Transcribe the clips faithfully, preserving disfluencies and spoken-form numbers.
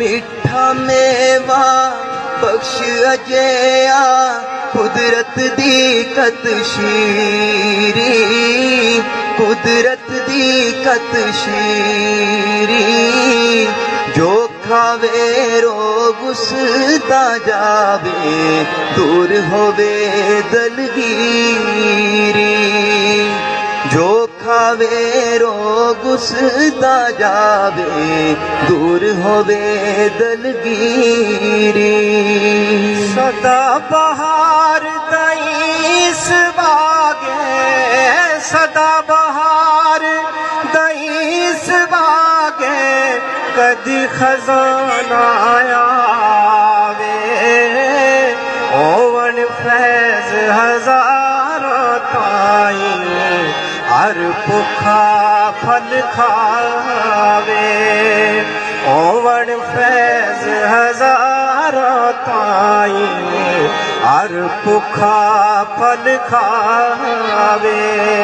मिठा मेवा बख्श अजया कुदरत दी कत शीरी, कुदरत दी कत शीरी। जो खावे रोग उसदा जावे, दूर होवे दलगीरी। जो खावे रोग उसदा जावे, दूर होवे दलगीरी। सदा बहार दईस बागे, सदा बहार दईस बागे, कदी खजाना आवे। ओवन फैज हजारों ताई, हर भुखा फल खावे। ओवन फैज हजारों ताई, हर भुखा फल खावे।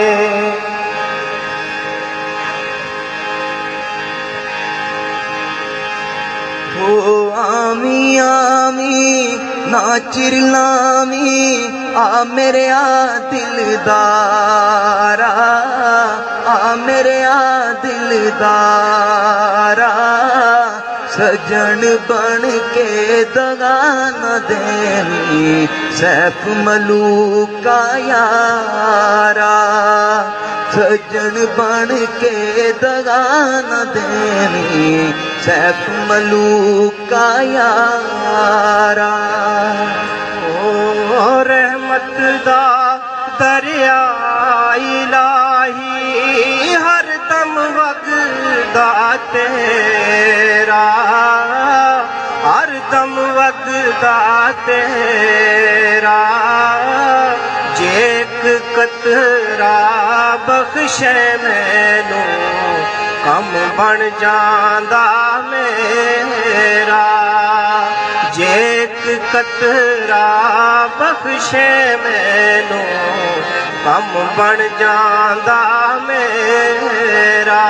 ओ आमी आमी ना चिरलामी, आ मेरे आ दिलदारा, आ मेरे आ दिलदारा। सजन बन के दगा न देनी, सैफ मलूका यारा। सजन बन के दगा न देनी, सैफ मलूका यारा। ओ रहमत दा दरिया इलाही, हर दम वगदा तेरा, हर दम वगदा तेरा। जेक कतरा बख्शे मैनू, कम बन जांदा मेरा। जेक कतरा बख्शे मैनू, कम बन जांदा मेरा।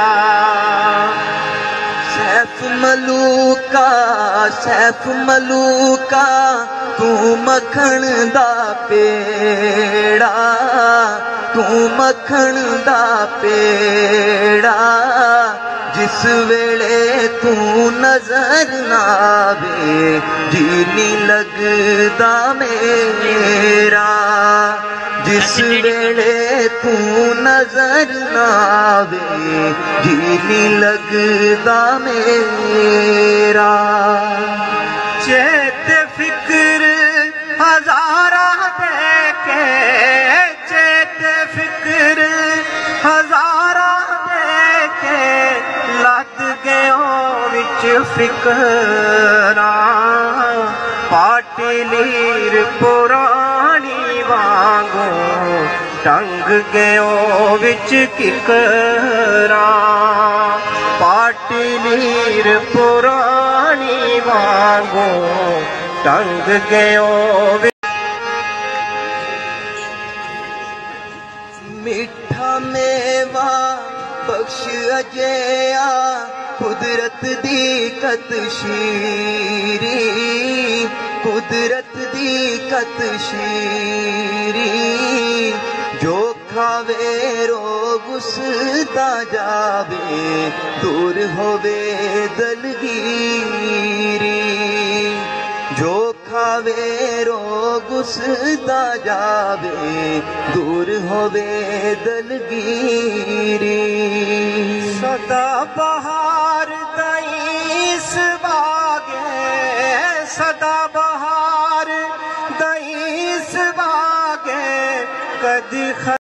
सैफ मलूका, सैफ मलूका, तू मखण दा पेड़ा, तू मखण दा पेड़ा। जिस वेले तू नजर नावे, जी नी लगदा मेरा। जिस वेले तू नजर नावे, जी नी लगदा मेरा। चेत फिक्र हजारा देके, चेत फिक्र हजारा देके, लद गयो विच फिकरा। पाटी लीर पुरानी वांगू, टंग गयो विच किकरा। पाटी लीर पुरानी वांगू, टंग गयो विच। मिठा मेवा बख्श अजया कुदरत दी कत शीरी, कुदरत दी कत शीरी। जो खावे रोग उसदा जावे, दूर होवे दलगीरी। जो खावे रोग उसदा जावे, दूर होवे दलगीरी। सदा बहार दईस बागे, सदा बहार दईस बागे, कदी